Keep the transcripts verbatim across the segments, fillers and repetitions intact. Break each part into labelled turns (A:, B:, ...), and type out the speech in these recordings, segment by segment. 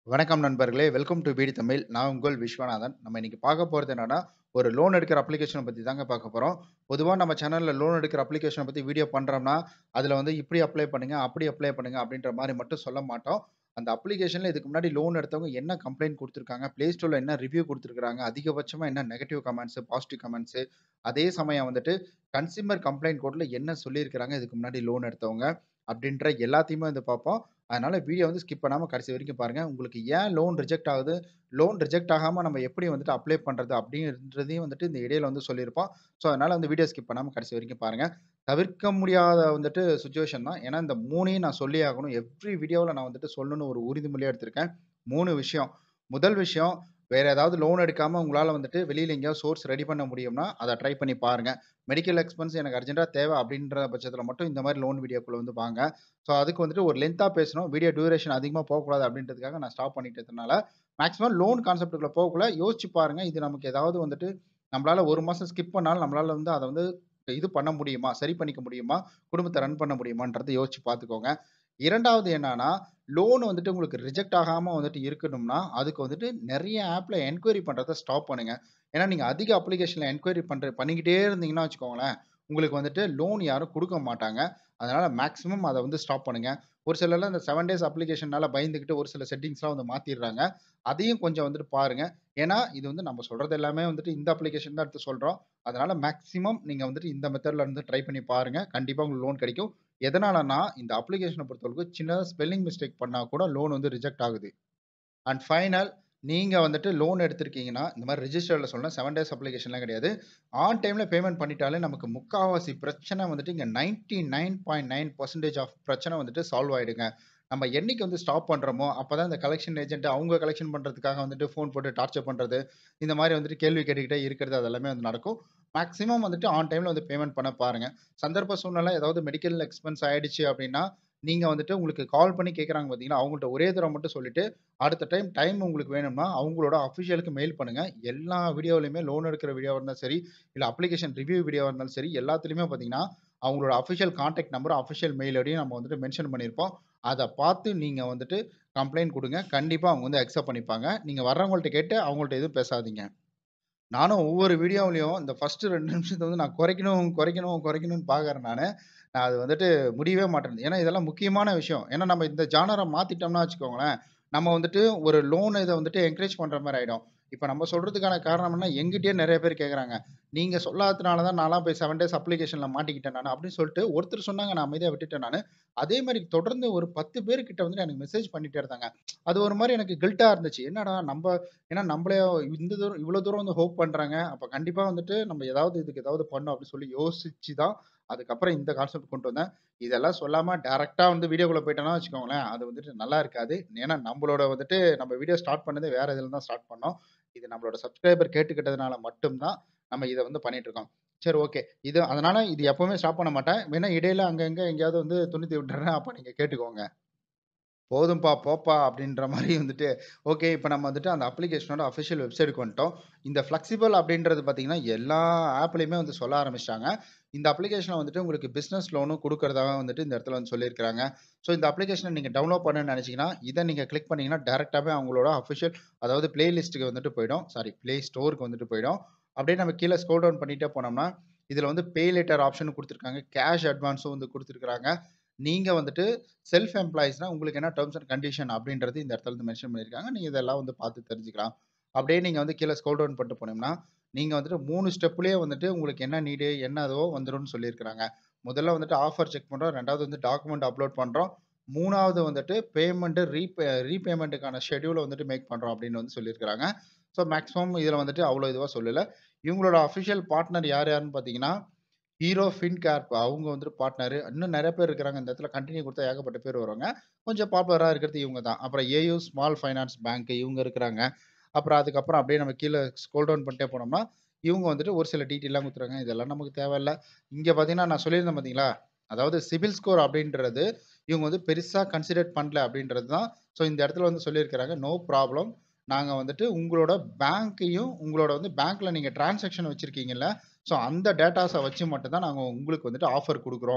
A: வணக்கம் நண்பர்களே! Welcome to VDTamil. நான் உங்கள் விஸ்வநாதன். நம்ம இன்னைக்கு பார்க்க போறது என்னன்னா, ஒரு லோன் எடுக்கிற அப்ளிகேஷன பத்தி தாங்க பார்க்க போறோம். பொதுவா நம்ம சேனல்ல லோன் எடுக்கிற அப்ளிகேஷன பத்தி வீடியோ பண்றோம்னா, அதுல வந்து இப்படி அப்ளை பண்ணுங்க, அப்படி அப்ளை பண்ணுங்க அப்படின்ற மாரி மட்டும் சொல்ல மாட்டோம். அந்த அப்ளிகேஷன்ல இதுக்கு முன்னாடி லோன் எடுத்தவங்க என்ன கம்ப்ளைண்ட் குடுத்துருக்காங்க, Play Storeல என்ன ரிவ்யூ குடுத்துருக்காங்க, அதிகபட்சமா என்ன நெகட்டிவ் கமெண்ட்ஸ், பாசிட்டிவ் கமெண்ட்ஸ், அதே சமயம் வந்துட்டு கன்சியூமர் கம்ப்ளைண்ட் கோட்ல என்ன சொல்லியிருக்கிறாங்க இதுக்கு முன்னாடி லோன் எடுத்தவங்க, அப்படின்ற எல்லாத்தையுமே வந்து பார்ப்போம். அதனால வீடியோ வந்து ஸ்கிப் பண்ணாம கடைசி வரைக்கும் பாருங்க. உங்களுக்கு ஏன் லோன் ரிஜெக்ட் ஆகுது? லோன் ரிஜெக்ட் ஆகாம நம்ம எப்படி வந்துட்டு அப்ளை பண்றது? அப்படின்றதையும் வந்துட்டு இந்த இடையில வந்து சொல்லியிருப்போம். ஸோ, அதனால வந்து வீடியோ ஸ்கிப் பண்ணாம கடைசி வரைக்கும் பாருங்க. தவிர்க்க முடியாத வந்துட்டு சிச்சுவேஷன் தான். ஏன்னா, இந்த மூணையும் நான் சொல்லியே ஆகணும். எவ்ரி வீடியோல நான் வந்துட்டு சொல்லணும்னு ஒரு உறுதிமொழியா எடுத்திருக்கேன். மூணு விஷயம். முதல் விஷயம், வேற ஏதாவது லோன் எடுக்காம உங்களால வந்துட்டு வெளியில எங்கேயாவது சோர்ஸ் ரெடி பண்ண முடியும்னா, அத ட்ரை பண்ணி பாருங்க. மெடிக்கல் எக்ஸ்பென்ஸ் எனக்கு அர்ஜென்ட்டா தேவை அப்படின்ற பட்சத்தில மட்டும் இந்த மாரி லோன் வீடியோக்குள்ள வந்து வாங்க. ஸோ, அதுக்கு வந்துட்டு ஒரு லென்த்தா பேசணும். வீடியோ டியூரேஷன் அதிகமா போகக்கூடாது அப்படின்றதுக்காக நான் ஸ்டாப் பண்ணிட்டதுனால, மேக்ஸிமம் லோன் கான்செப்ட்க்குள்ள போகக்குள்ள யோசிச்சு பாருங்க. இது நமக்கு ஏதாவது வந்துட்டு நம்மளால ஒரு மாசம் ஸ்கிப் பண்ணாலும் நம்மளால வந்து அத வந்து இது பண்ண முடியுமா? சரி பண்ணிக்க முடியுமா? குடும்பத்த ரன் பண்ண முடியுமான்றத யோசிச்சு பார்த்துக்கோங்க. இரண்டாவது என்னன்னா, லோன் வந்துட்டு உங்களுக்கு ரிஜெக்ட் ஆகாம வந்துட்டு இருக்கணும்னா, அதுக்கு வந்துட்டு நெறைய ஆப்ல என்குயரி பண்றத ஸ்டாப் பண்ணுங்க. ஏன்னா, நீங்க அதிக அப்ளிகேஷன்ல என்குயரி பண்ற பண்ணிக்கிட்டே இருந்தீங்கன்னா வச்சுக்கோங்களேன், உங்களுக்கு வந்துட்டு லோன் யாரும் குடுக்க மாட்டாங்க. அதனால மேக்ஸிமம் அத வந்து ஸ்டாப் பண்ணுங்க. ஒரு சிலர்லாம் இந்த ஏழு டேஸ் அப்ளிகேஷன்னால பயந்துகிட்டு ஒரு சில செட்டிங்ஸ்லாம் வந்து மாத்திர்றாங்க. அதையும் கொஞ்சம் வந்துட்டு பாருங்க. ஏன்னா, இது வந்து நம்ம சொல்றது எல்லாமே வந்துட்டு இந்த அப்ளிகேஷன் தான் எடுத்து சொல்றோம். அதனால மேக்ஸிமம் நீங்க வந்துட்டு இந்த மெத்தட்ல இருந்து ட்ரை பண்ணி பாருங்க. கண்டிப்பா உங்களுக்கு லோன் கிடைக்கும். எதனாலன்னா, இந்த அப்ளிகேஷன பொறுத்தவரைக்கும் சின்னதா ஸ்பெல்லிங் மிஸ்டேக் பண்ணா கூட லோன் வந்து ரிஜெக்ட் ஆகுது. அண்ட் ஃபைனல் நீங்க வந்துட்டு லோன் எடுத்திருக்கீங்கன்னா, இந்த மாரி ரிஜிஸ்டர்ல சொன்னேன் ஏழு டேஸ் அப்ளிகேஷன்லாம் கிடையாது. ஆன் டைம்ல பேமெண்ட் பண்ணிட்டாலே நமக்கு முக்காவாசி பிரச்சனை வந்துட்டு இங்க தொண்ணூற்று ஒன்பது புள்ளி ஒன்பது சதவீதம் ஆஃப் பிரச்சனை வந்துட்டு சால்வ் ஆயிடுங்க. நம்ம என்னைக்கு வந்து ஸ்டாப் பண்றோமோ, அப்பதான் இந்த கலெக்ஷன் ஏஜென்ட் அவங்க கலெக்ஷன் பண்றதுக்காக வந்துட்டு ஃபோன் போட்டு டார்ச்சர் பண்றது, இந்த மாரி வந்துட்டு கேள்வி கேட்டுக்கிட்டே இருக்கிறது அது எல்லாமே வந்து நடக்கும். மேக்ஸிமம் வந்துட்டு ஆன் டைம்ல வந்து பேமெண்ட் பண்ண பாருங்க. சந்தர்ப்ப சூழ்நிலை ஏதாவது மெடிக்கல் எக்ஸ்பென்ஸ் ஆயிடுச்சு அப்டின்னா, நீங்க வந்துட்டு உங்களுக்கு கால் பண்ணி கேட்கறாங்க பார்த்தீங்களா, அவங்கள்ட்ட ஒரே தடவ மட்டும் சொல்லிட்டு அடுத்த டைம் டைம் உங்களுக்கு வேணும்னா, அவங்களோட அஃபிஷியலுக்கு மெயில் பண்ணுங்க. எல்லா வீடியோலயுமே லோன் எடுக்கிற வீடியோவா இருந்தாலும் சரி, இல்ல அப்ளிகேஷன் ரிவ்யூ வீடியோவா இருந்தாலும் சரி, எல்லாத்துலயுமே பார்த்தீங்கன்னா, அவங்களோட official contact number, official mail ஐடியும் நம்ம வந்துட்டு மென்ஷன் பண்ணியிருப்போம். அத பார்த்து நீங்க வந்துட்டு கம்ப்ளைண்ட் குடுங்க. கண்டிப்பா அவங்க வந்து அக்செப்ட் பண்ணிப்பாங்க. நீங்க வர்றவங்கள்ட்ட கேட்டு அவங்கள்ட்ட எதுவும் பேசாதீங்க. நானும் ஒவ்வொரு வீடியோவிலயும் இந்த ஃபர்ஸ்ட் ரெண்டு நிமிஷத்த வந்து நான் குறைக்கணும், குறைக்கணும், குறைக்கணும்னு பார்க்குறேன் நானு. நான் அது வந்துட்டு முடியவே மாட்டேன்து. ஏன்னா இதெல்லாம் முக்கியமான விஷயம். ஏன்னா நம்ம இந்த ஜானர மாத்திட்டோம்னா வச்சுக்கோங்களேன், நம்ம வந்துட்டு ஒரு லோன் இத வந்துட்டு என்கரேஜ் பண்ற மாரி ஆயிடும். இப்ப நம்ம சொல்றதுக்கான காரணம் என்ன, என்கிட்டயே நெறைய பேர் கேட்கறாங்க. நீங்க சொல்லாததுனால தான் நான்லாம் போய் ஏழு டேஸ் அப்ளிகேஷன்ல மாட்டிக்கிட்டேன் நானு அப்படின்னு சொல்லிட்டு ஒருத்தர் சொன்னாங்க, நான் அமைதியா விட்டுட்டேன் நானு. அதே மாரி தொடர்ந்து ஒரு பத்து பேர் கிட்ட வந்துட்டு எனக்கு மெசேஜ் பண்ணிட்டே இருந்தாங்க. அது ஒரு மாரி எனக்கு கில்ட்டா இருந்துச்சு. என்னடா நம்ப ஏன்னா நம்மளே இந்த தூரம் இவ்வளோ தூரம் வந்து ஹோப் பண்றாங்க. அப்ப கண்டிப்பா வந்துட்டு நம்ம ஏதாவது இதுக்கு ஏதாவது பண்ணணும் அப்படின்னு சொல்லி யோசிச்சு தான் அதுக்கப்புறம் இந்த கான்செப்ட் கொண்டு வந்தேன். இதெல்லாம் சொல்லாம டைரக்ட்டா வந்து வீடியோக்குள்ள போயிட்டோம்னா வச்சுக்கோங்களேன், அது வந்துட்டு நல்லா இருக்காது. ஏன்னா நம்மளோட வந்துட்டு நம்ம வீடியோ ஸ்டார்ட் பண்ணதே வேற இதுல தான் ஸ்டார்ட் பண்ணோம். இது நம்மளோட சப்ஸ்கிரைபர் கேட்டுக்கிட்டதுனால மட்டும் தான் நம்ம இத வந்து பண்ணிட்டு இருக்கோம். சரி ஓகே. இது அதனால இது எப்பவுமே ஸ்டாப் பண்ண மாட்டேன். வேணா இடையில அங்க, இங்க எங்கேயாவது வந்து துணித்து விட்டுறேன். அப்ப நீங்க கேட்டுக்கோங்க. போதும்பா, போப்பா அப்படின்ற மாரி வந்துட்டு, ஓகே இப்ப நம்ம வந்துட்டு அந்த அப்ளிகேஷனோட அஃபிஷியல் வெப்சைட்க்கு வந்துட்டோம். இந்த ஃப்ளெக்ஸிபிள் அப்படின்றது பார்த்தீங்கன்னா, எல்லா ஆப்லயுமே வந்து சொல்ல ஆரம்பிச்சுட்டாங்க. இந்த அப்ளிகேஷன வந்துட்டு உங்களுக்கு பிசினஸ் லோனும் குடுக்கிறதா வந்துட்டு இந்த இடத்துல வந்து சொல்லியிருக்கிறாங்க. ஸோ இந்த அப்ளிகேஷன நீங்க டவுன்லோட் பண்ணணும்னு நெனச்சீங்கன்னா, இத நீங்க கிளிக் பண்ணீங்கன்னா, டைரக்ட்டாவே அவங்களோட அஃபிஷியல் அதாவது பிளே லிஸ்ட்க்கு வந்துட்டு போயிடும். சாரி பிளே ஸ்டோர்க்கு வந்துட்டு போயிடும். அப்படியே நம்ம கீழ ஸ்க்ரோல் டவுன் பண்ணிட்டே போனோம்னா, இதுல வந்து பே லேட்டர் ஆப்ஷன் குடுத்துருக்காங்க. கேஷ் அட்வான்ஸும் வந்து குடுத்துருக்காங்க. நீங்க வந்துட்டு செல்ஃப் எம்ப்ளாயீஸ்னா உங்களுக்கு என்ன டெர்ம்ஸ் அண்ட் கண்டிஷன் அப்படின்றது இந்த இடத்துல வந்து மென்ஷன் பண்ணியிருக்காங்க. நீங்க இதெல்லாம் வந்து பார்த்து தெரிஞ்சுக்கலாம். அப்படியே நீங்க வந்து கீழ ஸ்க்ரோல் டவுன் பண்ணிட்டு போனீங்கன்னா, நீங்க வந்துட்டு மூணு ஸ்டெப்லயே வந்துட்டு உங்களுக்கு என்ன நீடு, என்னதோ வந்துரும்னு சொல்லியிருக்கிறாங்க. முதல்ல வந்துட்டு ஆஃபர் செக் பண்றோம். இரண்டாவது வந்து டாக்குமெண்ட் அப்லோட் பண்றோம். மூணாவது வந்துட்டு பேமெண்ட் ரீபே ரீபேமென்ட்க்கான ஷெட்யூல வந்துட்டு மேக் பண்றோம் அப்படின்னு வந்து சொல்லியிருக்கிறாங்க. ஸோ மேக்ஸிமம் இதுல வந்துட்டு அவ்வளோ இதுவா சொல்லல. இவங்களோட அஃபிஷியல் பார்ட்னர் யார் யாருன்னு பார்த்தீங்கன்னா ஹீரோ ஃபின்கேர்ப் அவங்க வந்துட்டு பார்ட்னரு. இன்னும் நெறைய பேர் இருக்கிறாங்க. இந்த இடத்துல கன்டின்யூ குடுத்தா ஏகப்பட்ட பேர் வருவாங்க. கொஞ்சம் பாப்புலரா இருக்கிறது இவங்க தான். அப்புறம் ஏயு ஸ்மால் ஃபைனான்ஸ் பேங்க் இவங்க இருக்கிறாங்க. அப்புறம் அதுக்கப்புறம் அப்படியே நம்ம கீழ ஸ்க்ரோல் டவுன் பண்ணிட்டே போனோம்னா, இவங்க வந்துட்டு ஒரு சில டீட்டெயில்லாம் குடுத்துருக்காங்க. இதெல்லாம் நமக்கு தேவையில்ல. இங்க பார்த்தீங்கன்னா, நான் சொல்லியிருந்தேன் பார்த்தீங்களா? அதாவது சிபில் ஸ்கோர் அப்படின்றது இவங்க வந்து பெருசா கன்சிடர் பண்ணல அப்படின்றது தான். ஸோ இந்த இடத்துல வந்து சொல்லியிருக்கிறாங்க. No problem. நாங்க வந்துட்டு உங்களோட பேங்க்கையும் உங்களோட வந்து பேங்க்ல நீங்க டிரான்சாக்ஷன் வச்சிருக்கீங்கல்ல, ஸோ அந்த டேட்டாஸ வச்சு மட்டும் தான் நாங்க உங்களுக்கு வந்துட்டு ஆஃபர் குடுக்குறோம்.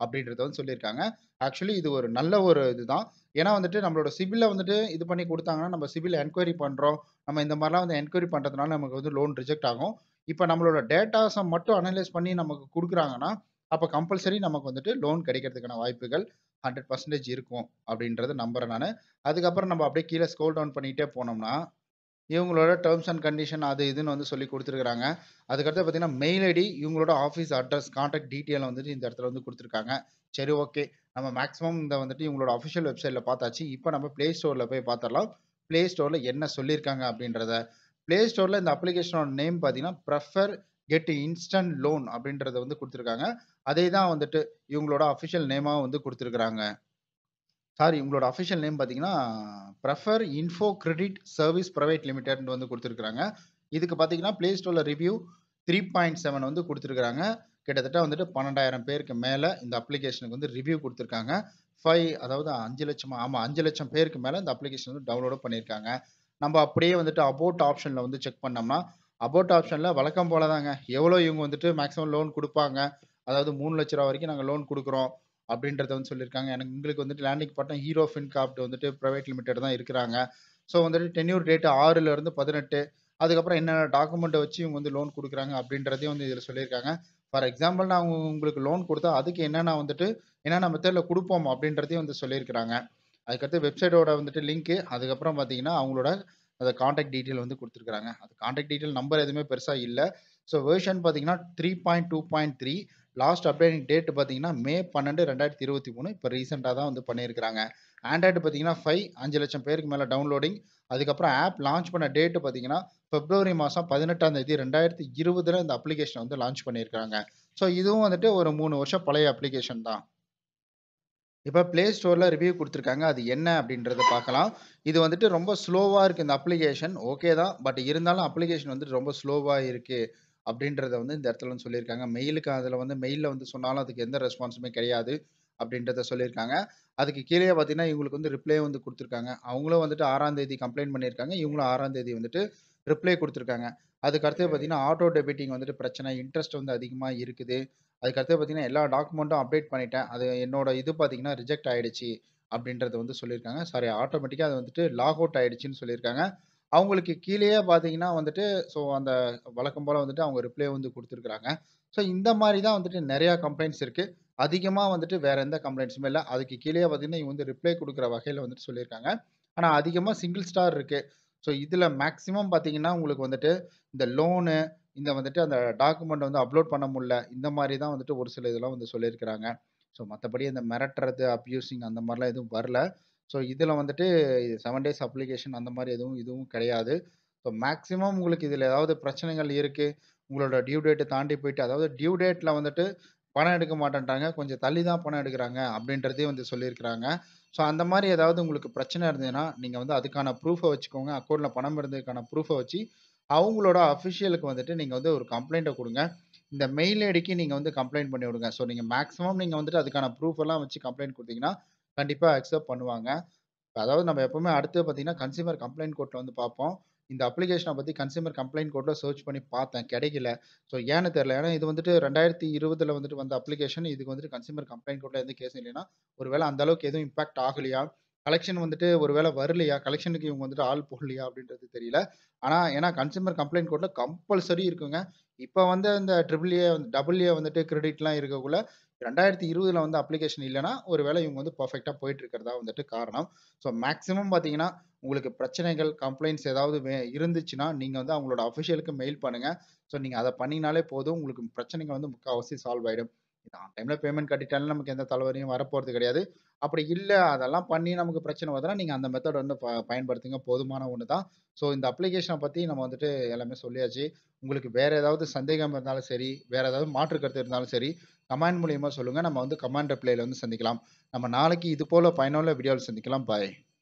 A: அப்படின்றத வந்து சொல்லியிருக்காங்க. ஆக்சுவலி இது ஒரு நல்ல ஒரு இதுதான். ஏன்னா வந்துட்டு நம்மளோட சிபில வந்துட்டு இது பண்ணி குடுத்தாங்கன்னா, நம்ம சிபில் என்குயரி பண்றோம். நம்ம இந்த மாரிலாம் வந்து என்குயரி பண்றதுனால நமக்கு வந்து லோன் ரிஜெக்ட் ஆகும். இப்ப நம்மளோட டேட்டாஸ மட்டும் அனலைஸ் பண்ணி நமக்கு குடுக்குறாங்கன்னா, அப்ப கம்பல்சரி நமக்கு வந்துட்டு லோன் கிடைக்கிறதுக்கான வாய்ப்புகள் நூறு சதவீதம் இருக்கும் அப்படின்றத நம்புறேன் நானு. அதுக்கப்புறம் நம்ம அப்படியே கீழ ஸ்க்ரோல் டவுன் பண்ணிட்டே போனோம்னா, இவங்களோட டெர்ம்ஸ் அண்ட் கண்டிஷன் அது இதுன்னு வந்து சொல்லி குடுத்துருக்காங்க. அதுக்கடுத்து பார்த்தீங்கன்னா, மெயில் ஐடி, இவங்களோட ஆஃபீஸ் அட்ரஸ், கான்டாக்ட் டீட்டெயில வந்துட்டு இந்த இடத்துல வந்து குடுத்துருக்காங்க. சரி ஓகே. நம்ம மேக்ஸிமம் இந்த வந்துட்டு இவங்களோட அஃபிஷியல் வெப்சைட்ல பார்த்தாச்சு. இப்ப நம்ம Play Storeல போய் பார்த்துரலாம். Play Storeல என்ன சொல்லியிருக்காங்க அப்படின்றத. Play Storeல இந்த அப்ளிகேஷனோட நேம் பார்த்தீங்கன்னா, பிரெஃபர் கெட் இன்ஸ்டன்ட் லோன் அப்படின்றத வந்து குடுத்துருக்காங்க. அதே தான் வந்துட்டு இவங்களோட அஃபிஷியல் நேமா வந்து குடுத்துருக்காங்க. சாரி உங்களோட அஃபிஷியல் நேம் பார்த்தீங்கன்னா, Prefr info credit service private லிமிடெட்ன்னு வந்து குடுத்துருக்காங்க. இதுக்கு பார்த்தீங்கன்னா, Play Storeல ரிவ்யூ மூன்று புள்ளி ஏழு வந்து குடுத்துருக்காங்க. கிட்டத்தட்ட வந்துட்டு பன்னிரண்டாயிரம் பேருக்கு மேல இந்த அப்ளிகேஷனுக்கு வந்து ரிவ்யூ குடுத்துருக்காங்க. ஐந்து அதாவது ஐந்து லட்சம் ஆமா ஐந்து லட்சம் பேருக்கு மேல இந்த அப்ளிகேஷன் வந்து டவுன்லோடும் பண்ணியிருக்காங்க. நம்ம அப்படியே வந்துட்டு அபோட் ஆப்ஷன்ல வந்து செக் பண்ணோம்னா, அபோட் ஆப்ஷன்ல வழக்கம் போல தாங்க. எவ்வளோ இவங்க வந்துட்டு மேக்ஸிமம் லோன் குடுப்பாங்க. அதாவது மூன்று லட்சம் ரூபாய் வரைக்கும் நாங்க லோன் குடுக்குறோம். அப்படின்றத வந்து சொல்லியிருக்காங்க. எனக்கு எங்களுக்கு வந்துட்டு லேண்டிங் பார்ட்னர் ஹீரோ ஃபின்கார்ப் வந்துட்டு பிரைவேட் லிமிடெட் தான் இருக்கிறாங்க. ஸோ வந்துட்டு டென்யூர் டேட் ஆறுல இருந்து பதினெட்டு அதுக்கப்புறம் என்னென்ன டாக்குமெண்ட்ட வச்சு இவங்க வந்து லோன் குடுக்குறாங்க அப்படின்றதையும் வந்து இதில சொல்லியிருக்காங்க. ஃபார் எக்ஸாம்பிள் நான் உங்களுக்கு லோன் குடுத்தா அதுக்கு என்னென்ன வந்துட்டு என்னென்ன மெத்தட்ல குடுப்போம் அப்படின்றதையும் வந்து சொல்லியிருக்கிறாங்க. அதுக்கடுத்து வெப்சைட்டோட வந்துட்டு லிங்க் அதுக்கப்புறம் பார்த்தீங்கன்னா, அவங்களோட அந்த கான்டாக்ட் டீட்டெயில் வந்து குடுத்துருக்காங்க. அது கான்டாக்ட் டீட்டெயில் நம்பர் எதுவுமே பெருசா இல்ல. ஸோ வெர்ஷன் பார்த்தீங்கன்னா மூன்று புள்ளி இரண்டு புள்ளி மூன்று லாஸ்ட் அப்டேட்டிங் டேட் பார்த்தீங்கன்னா, மே பன்னிரண்டு இரண்டாயிரத்து இருபத்தி மூன்று இப்ப ரீசென்ட்டா தான் வந்து பண்ணியிருக்கிறாங்க. ஆண்ட்ராய்டு பார்த்தீங்கன்னா ஐந்து ஐந்து லட்சம் பேருக்கு மேல டவுன்லோடிங். அதுக்கப்புறம் ஆப் லான்ச் பண்ண டேட் பார்த்தீங்கன்னா, பிப்ரவரி மாசம் பதினெட்டாம் தேதி இரண்டாயிரத்து இருபதுல இந்த அப்ளிகேஷன் வந்து லான்ச் பண்ணியிருக்காங்க. ஸோ இதுவும் வந்துட்டு ஒரு மூன்று வருஷம் பழைய அப்ளிகேஷன் தான். இப்ப Play Storeல ரிவ்யூ குடுத்துருக்காங்க. அது என்ன அப்படின்றத பார்க்கலாம். இது வந்துட்டு ரொம்ப ஸ்லோவா இருக்கு இந்த அப்ளிகேஷன். ஓகே தான். பட் இருந்தாலும் அப்ளிகேஷன் வந்துட்டு ரொம்ப ஸ்லோவா இருக்கு. அப்படின்றத வந்து இந்த இடத்துல வந்து சொல்லியிருக்காங்க. மெயிலுக்கு அதில வந்து மெயில்ல வந்து சொன்னாலும் அதுக்கு எந்த ரெஸ்பான்ஸுமே கிடையாது. அப்படின்றத சொல்லியிருக்காங்க. அதுக்கு கீழயே பார்த்தீங்கன்னா, இவங்களுக்கு வந்து ரிப்ளே வந்து குடுத்துருக்காங்க. அவங்களும் வந்துட்டு ஆறாம் தேதி கம்ப்ளைண்ட் பண்ணியிருக்காங்க. இவங்களும் ஆறாம் தேதி வந்துட்டு ரிப்ளே குடுத்துருக்காங்க. அதுக்கு அடுத்து பார்த்தீங்கன்னா, ஆட்டோ டெபிட்டிங் வந்துட்டு பிரச்சனை, இன்ட்ரெஸ்ட் வந்து அதிகமா இருக்குது. அதுக்கு அடுத்து பார்த்தீங்கன்னா, எல்லா டாக்குமெண்ட்டும் அப்டேட் பண்ணிட்டேன். அது என்னோட இது பார்த்தீங்கன்னா, ரிஜெக்ட் ஆயிடுச்சு அப்படின்றத வந்து சொல்லியிருக்காங்க. சாரி ஆட்டோமேட்டிக்கா அது வந்துட்டு லாக் அவுட் ஆயிடுச்சுன்னு சொல்லியிருக்காங்க. அவங்களுக்கு கீழயே பார்த்தீங்கன்னா வந்துட்டு, ஸோ அந்த வழக்கம் போல வந்துட்டு அவங்க ரிப்ளே வந்து குடுத்துருக்காங்க. ஸோ இந்த மாரி தான் வந்துட்டு நெறையா கம்ப்ளைண்ட்ஸ் இருக்கு. அதிகமா வந்துட்டு வேற எந்த கம்ப்ளைண்ட்ஸுமே இல்ல. அதுக்கு கீழயே பார்த்தீங்கன்னா, இவங்க வந்து ரிப்ளே குடுக்குற வகையில வந்துட்டு சொல்லியிருக்காங்க. ஆனா அதிகமா சிங்கிள் ஸ்டார் இருக்கு. ஸோ இதுல மேக்ஸிமம் பார்த்தீங்கன்னா, உங்களுக்கு வந்துட்டு இந்த லோனு, இந்த வந்துட்டு அந்த டாக்குமெண்ட் வந்து அப்லோட் பண்ண முடியல. இந்த மாரி தான் வந்துட்டு ஒரு சில இதெல்லாம் வந்து சொல்லியிருக்கிறாங்க. ஸோ மத்தபடி இந்த மிரட்டுறது, அப்யூசிங் அந்த மாரிலாம் எதுவும் வரல. ஸோ இதுல வந்துட்டு ஏழு டேஸ் அப்ளிகேஷன் அந்த மாரி எதுவும் இதுவும் கிடையாது. ஸோ மேக்ஸிமம் உங்களுக்கு இதுல ஏதாவது பிரச்சனைகள் இருக்கு. உங்களோட டியூ டேட்ட தாண்டி போயிட்டு அதாவது டியூ டேட்ல வந்துட்டு பணம் எடுக்க மாட்டேன்ட்டாங்க. கொஞ்சம் தள்ளி தான் பணம் எடுக்குறாங்க அப்படின்றதையும் வந்து சொல்லியிருக்கிறாங்க. ஸோ அந்த மாரி ஏதாவது உங்களுக்கு பிரச்சனை இருந்ததுன்னா, நீங்க வந்து அதுக்கான ப்ரூஃப வச்சுக்கோங்க. அக்கவுண்ட்ல பணம் இருந்ததுக்கான ப்ரூஃப வச்சு, அவங்களோட அஃபிஷியலுக்கு வந்துட்டு நீங்க வந்து ஒரு கம்ப்ளைண்ட்ட குடுங்க. இந்த மெயில் ஐடிக்கு நீங்க வந்து கம்ப்ளைண்ட் பண்ணி விடுங்க. ஸோ நீங்க மேக்ஸிமம் நீங்க வந்துட்டு அதுக்கான ப்ரூஃப் எல்லாம் வச்சு கம்ப்ளைண்ட் குடுத்தீங்கன்னா, கண்டிப்பா அக்செப்ட் பண்ணுவாங்க. அதாவது நம்ம எப்பவுமே அடுத்து பார்த்தீங்கன்னா, கன்சியூமர் கம்ப்ளைண்ட் கோர்ட்ல வந்து பார்ப்போம். இந்த அப்ளிகேஷன பத்தி கன்சியூமர் கம்ப்ளைண்ட் கோர்ட்ல சர்ச் பண்ணி பார்த்தேன். கிடைக்கல. ஸோ ஏன்னு தெரியல. ஏன்னா இது வந்துட்டு இரண்டாயிரத்து இருபதுல வந்துட்டு வந்த அப்ளிகேஷன். இதுக்கு வந்துட்டு கன்சியூமர் கம்ப்ளைண்ட் கோர்ட்ல எந்த கேஸும் இல்லைன்னா, ஒரு வேள அந்த அளவுக்கு எதுவும் இம்பாக்ட் ஆகலையா? கலெக்ஷன் வந்துட்டு ஒரு வேள வரலையா? கலெக்ஷனுக்கு இவங்க வந்துட்டு ஆள் போடலையா? அப்படின்றது தெரியல. ஆனா ஏன்னா கன்சியூமர் கம்ப்ளைண்ட் கோர்ட்ல கம்பல்சரி இருக்குங்க. இப்ப வந்து இந்த ட்ரிபிள் ஏ, டபுள் ஏ வந்துட்டு கிரெடிட்லாம் இருக்கக்குள்ள இரண்டாயிரத்து இருபதுல வந்து அப்ளிகேஷன் இல்லன்னா, ஒரு வேள இவங்க வந்து பெர்ஃபெக்ட்டா போயிட்டு இருக்கிறதா வந்துட்டு காரணம். ஸோ மேக்ஸிமம் பார்த்தீங்கன்னா, உங்களுக்கு பிரச்சனைகள், கம்ப்ளைண்ட்ஸ் ஏதாவது வே இருந்துச்சுன்னா, நீங்க வந்து அவங்களோட அஃபிஷியலுக்கு மெயில் பண்ணுங்க. ஸோ நீங்க அத பண்ணீங்கனாலே போதும். உங்களுக்கு பிரச்சனைகள் வந்து முக்காவாசி சால்வ் ஆயிடும். ஆன் டைம்ல பேமெண்ட் கட்டிட்டாலும் நமக்கு எந்த தலைவலியும் வரப்போறது கிடையாது. அப்படி இல்ல, அதெல்லாம் பண்ணி நமக்கு பிரச்சனை வருதுன்னா, நீங்க அந்த மெத்தட் வந்து ப பயன்படுத்துங்க. போதுமான ஒண்ணு தான். ஸோ இந்த அப்ளிகேஷன பத்தி நம்ம வந்துட்டு எல்லாமே சொல்லியாச்சு. உங்களுக்கு வேற ஏதாவது சந்தேகம் இருந்தாலும் சரி, வேற ஏதாவது மாற்று கருத்து இருந்தாலும் சரி, கமெண்ட் மூலியமா சொல்லுங்க. நம்ம வந்து கமெண்ட் ரிப்ளைல வந்து சந்திக்கலாம். நம்ம நாளைக்கு இது போல பயனுள்ள வீடியோல சந்திக்கலாம். பாய்.